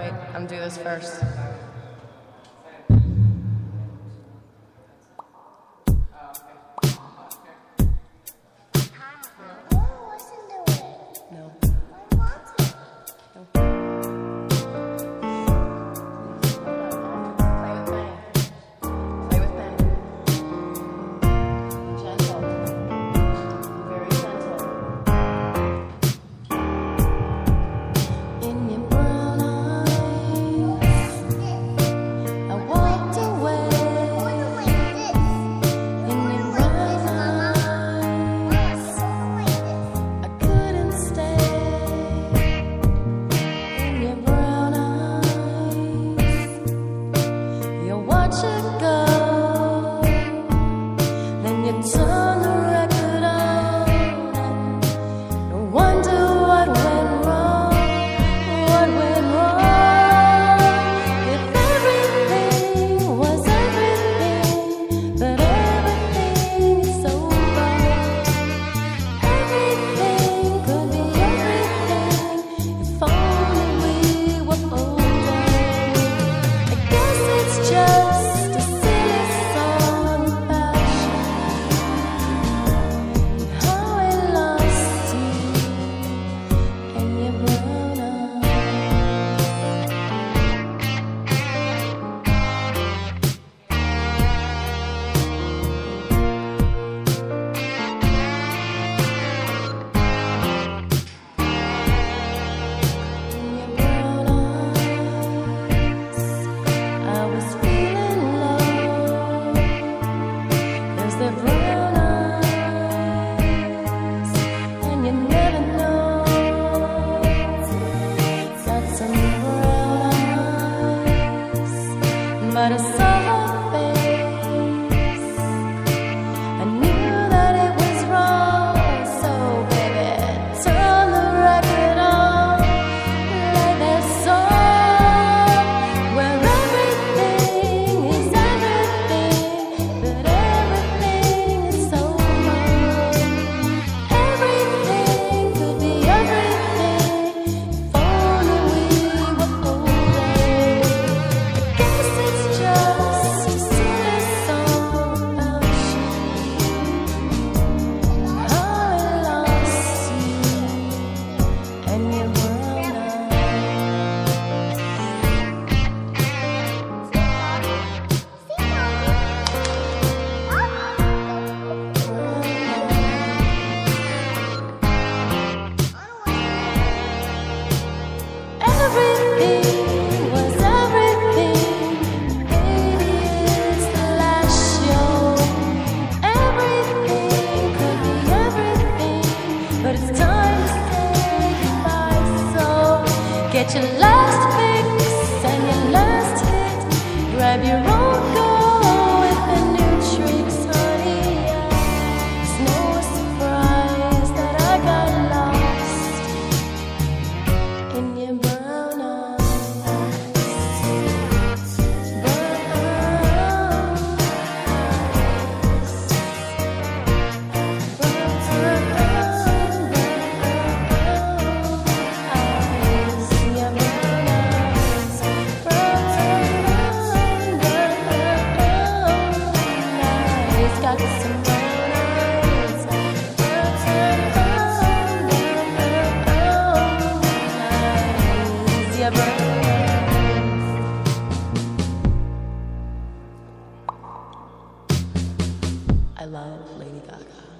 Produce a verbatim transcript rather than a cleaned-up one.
wait, I'm do this first. But I saw her face, I knew that it was wrong. So baby, turn the record on, play that song where everything is everything, but everything is so wrong. Everything could be everything if only we were older. I guess it's just a silly song about you, how I lost you, and you're grown up. Everything was everything. Baby, it's the last show. Everything could be everything, but it's time to say goodbye. So get your last fix and your last hit. Grab your own goal with the new tricks, honey. It's no surprise that I got lost in your brown eyes. Brown eyes. Brown eyes. Your brown eyes. Brown, brown eyes. Got some brown eyes. Brown eyes. Your brown eyes. I love Lady Gaga.